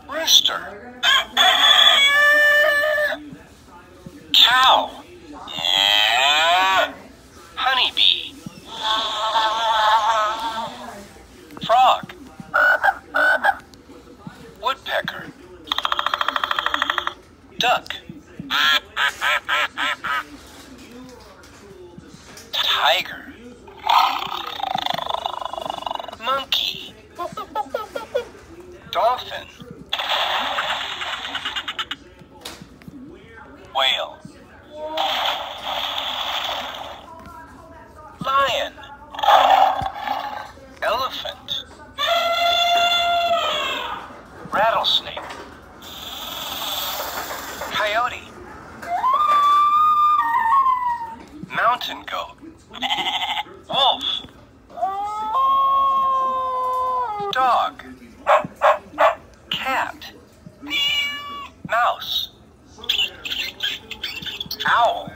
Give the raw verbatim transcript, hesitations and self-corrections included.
Rooster. Cow. Honeybee. Frog. Woodpecker. Duck. Tiger. Monkey. Dolphin. Whale. Lion. Elephant. Rattlesnake. Coyote. Mountain goat. Wolf. Dog. Cat. Mouse. Owl.